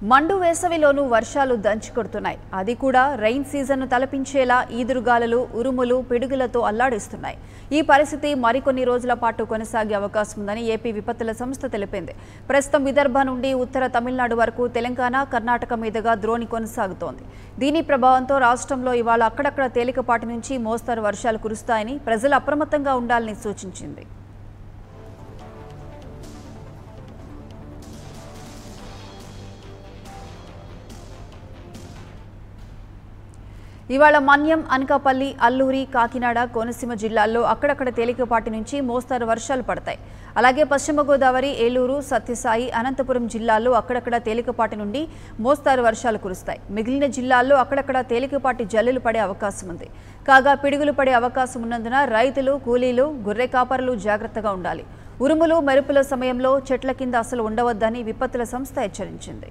మండు వేసవిలోనూ వర్షాలు దంచుకొడుతున్నాయి. అది కూడా రైన్ సీజన్ను తలపించేలా ఈదురుగాలులు, ఉరుములు, పిడుగులతో అల్లాడిస్తున్నాయి. ఈ పరిస్థితి మరికొన్ని రోజుల పాటు కొనసాగే అవకాశం ఉందని ఏపీ విపత్తుల సంస్థ తెలిపింది. ప్రస్తుతం విదర్భ నుండి ఉత్తర తమిళనాడు వరకు తెలంగాణ, కర్ణాటక మీదుగా ద్రోణి కొనసాగుతోంది. దీని ప్రభావంతో రాష్ట్రంలో ఇవాళ అక్కడక్కడ తేలికపాటి నుంచి మోస్తరు వర్షాలు కురుస్తాయని ప్రజలు అప్రమత్తంగా ఉండాలని సూచించింది. ఇవాళ మన్యం, అనకాపల్లి, అల్లూరి, కాకినాడ, కోనసీమ జిల్లాల్లో అక్కడక్కడ తేలికపాటి నుంచి మోస్తరు వర్షాలు పడతాయి. అలాగే పశ్చిమ గోదావరి, ఏలూరు, సత్యసాయి, అనంతపురం జిల్లాల్లో అక్కడక్కడ తేలికపాటి నుండి మోస్తరు వర్షాలు కురుస్తాయి. మిగిలిన జిల్లాల్లో అక్కడక్కడ తేలికపాటి జల్లులు పడే అవకాశం ఉంది. కాగా పిడుగులు పడే అవకాశం ఉన్నందున రైతులు, కూలీలు, గొర్రె కాపరులు జాగ్రత్తగా ఉండాలి. ఉరుములు, మెరుపుల సమయంలో చెట్ల కింద అసలు ఉండవద్దని విపత్తుల సంస్థ హెచ్చరించింది.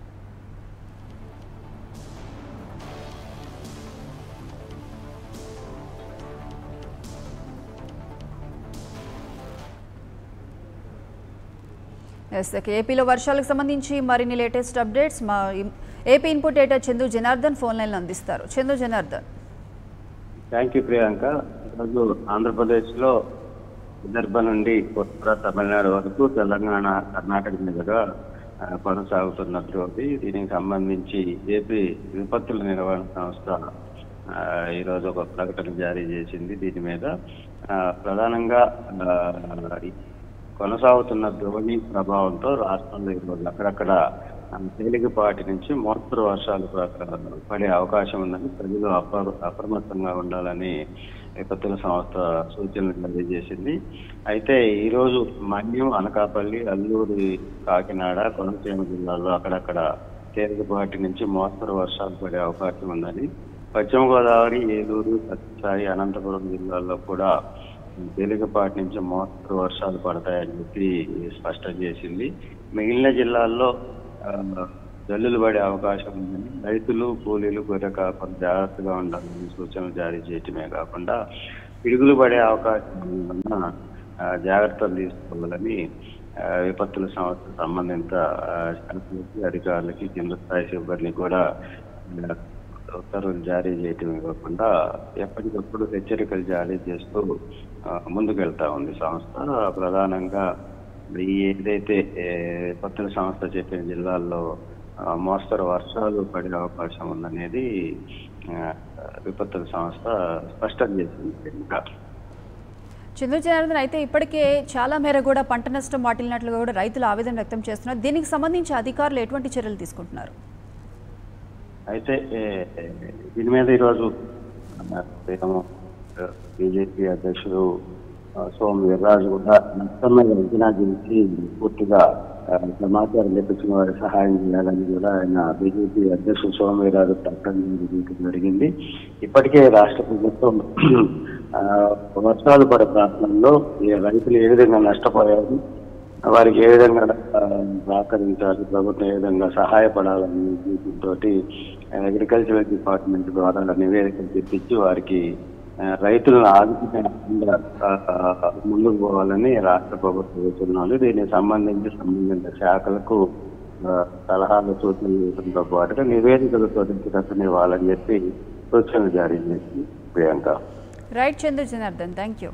ఏపీలో వర్షాలకు సంబంధించి మరిన్ని లేటెస్ట్ అప్డేట్స్ మా AP input editor Chandu Janardhan phone లైన్లో అందిస్తారు. చందు జనార్దన్. Thank you Priyanka. ఈరోజు ఆంధ్రప్రదేశ్లో విదర్భ నుండి ఉత్తర తమిళనాడు వరకు తెలంగాణ, కర్ణాటక మీదుగా కొనసాగుతున్న ద్రోణి. దీనికి సంబంధించి ఏపీ విపత్తుల నిర్వహణ సంస్థ ఈరోజు ఒక ప్రకటన జారీ చేసింది. దీని మీద ప్రధానంగా కొనసాగుతున్న ద్రోణి ప్రభావంతో రాష్ట్రంలో ఈరోజు అక్కడక్కడ తేలికపాటి నుంచి మోస్తరు వర్షాలు పడే అవకాశం ఉందని ప్రజలు అప్రమత్తంగా ఉండాలని విపత్తుల సంస్థ సూచనలు జారీ చేసింది. అయితే ఈరోజు మన్యం, అనకాపల్లి, అల్లూరి, కాకినాడ, కోనసీమ జిల్లాల్లో అక్కడక్కడ తేలికపాటి నుంచి మోస్తరు వర్షాలు పడే అవకాశం ఉందని, పశ్చిమ గోదావరి, ఏలూరు, సత్యసాయి, అనంతపురం జిల్లాల్లో కూడా తేలికపాటి నుంచి మోస్తరు వర్షాలు పడతాయని చెప్పి స్పష్టం చేసింది. మిగిలిన జిల్లాల్లో జల్లులు పడే అవకాశం ఉందని, రైతులు, కూలీలు, గొర్రె కాపరులు జాగ్రత్తగా ఉండాలని సూచనలు జారీ చేయటమే కాకుండా పిడుగులు పడే అవకాశం ఉన్న జాగ్రత్తలు తీసుకోవాలని విపత్తుల సంస్థ సంబంధిత అధికారులకి, కింద స్థాయి సిబ్బందిని కూడా ఉత్తర్వులు జారీ చేయటమే కాకుండా ఎప్పటికప్పుడు హెచ్చరికలు జారీ చేస్తూ ముందుకెళ్తా ఉంది సంస్థ. ప్రధానంగా ఏదైతే విపత్తుల సంస్థ చెప్పిన జిల్లాల్లో మోస్తరు వర్షాలు పడే అవకాశం ఉందనేది విపత్తుల సంస్థ స్పష్టం చేసింది. చంద్ర జనార్దన్, అయితే ఇప్పటికే చాలా మేర కూడా పంట నష్టం వాటిల్లినట్లుగా కూడా రైతులు ఆవేదన వ్యక్తం చేస్తున్నారు. దీనికి సంబంధించి అధికారులు ఎటువంటి చర్యలు తీసుకుంటున్నారు? అయితే దీని మీద ఈరోజు బీజేపీ అధ్యక్షుడు సోము వీర్రాజు కూడా నష్టం మీద అంచనా చేసి పూర్తిగా సమాచారం తెప్పించిన వారికి సహాయం చేయాలని కూడా ఆయన బీజేపీ అధ్యక్షుడు సోము వీర్రాజు ప్రకటన జరిగింది. ఇప్పటికే రాష్ట్ర ప్రభుత్వం వర్షాలు పడే ప్రాంతంలో రైతులు ఏ విధంగా నష్టపోయారు, వారికి ఏ విధంగా సహకరించాలి, ప్రభుత్వం ఏ విధంగా సహాయపడాలని తోటి అగ్రికల్చరల్ డిపార్ట్మెంట్ ద్వారా నివేదికలు తెప్పించి వారికి రైతులను ఆదుకునేలా ముందుకు పోవాలని రాష్ట్ర ప్రభుత్వం సూచనలు. దీనికి సంబంధించిన శాఖలకు సలహాలు, సూచనలు ఇవ్వడంతో పాటుగా నివేదికలు త్వరితగతిన ఇవ్వాలని చెప్పి సూచనలు జారీ చేసింది. Priyanka. Right Chandra Janardhan, thank you.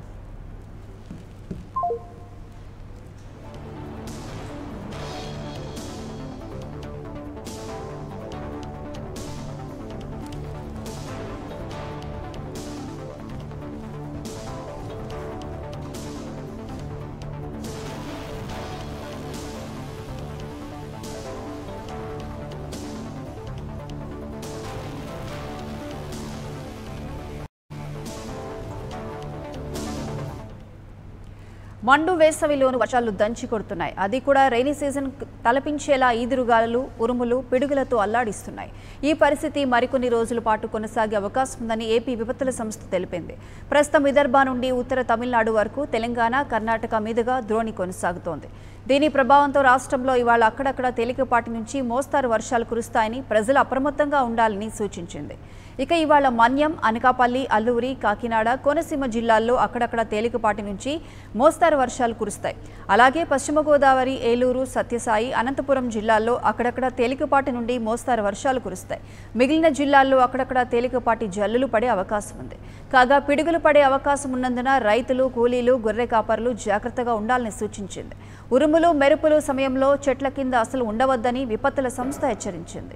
మండు వేసవిలోను వర్షాలు దంచి కొడుతున్నాయి. అది కూడా రైనీ సీజన్ తలపించేలా ఈదురుగాలులు, ఉరుములు, పిడుగులతో అల్లాడిస్తున్నాయి. ఈ పరిస్థితి మరికొన్ని రోజుల పాటు కొనసాగే అవకాశం ఉందని ఏపీ విపత్తుల సంస్థ తెలిపింది. ప్రస్తుతం విదర్భ నుండి ఉత్తర తమిళనాడు వరకు తెలంగాణ, కర్ణాటక మీదుగా ద్రోణి కొనసాగుతోంది. దీని ప్రభావంతో రాష్ట్రంలో ఇవాళ అక్కడక్కడ తేలికపాటి నుంచి మోస్తారు వర్షాలు కురుస్తాయని ప్రజలు అప్రమత్తంగా ఉండాలని సూచించింది. ఇక ఇవాళ మన్యం, అనకాపల్లి, అల్లూరి, కాకినాడ, కోనసీమ జిల్లాల్లో అక్కడక్కడ తేలికపాటి నుంచి మోస్తారు వర్షాలు కురుస్తాయి. అలాగే పశ్చిమ గోదావరి, ఏలూరు, సత్యసాయి, అనంతపురం జిల్లాల్లో అక్కడక్కడ తేలికపాటి నుండి మోస్తారు వర్షాలు కురుస్తాయి. మిగిలిన జిల్లాల్లో అక్కడక్కడ తేలికపాటి జల్లులు పడే అవకాశం ఉంది. కాగా పిడుగులు పడే అవకాశం ఉన్నందున రైతులు, కూలీలు, గొర్రె కాపర్లు జాగ్రత్తగా ఉండాలని సూచించింది. ఉరుములు, మెరుపులు సమయంలో చెట్ల కింద అసలు ఉండవద్దని విపత్తుల సంస్థ హెచ్చరించింది.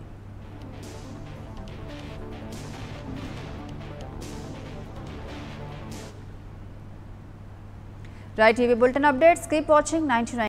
Right TV Bulletin updates. Keep watching 99.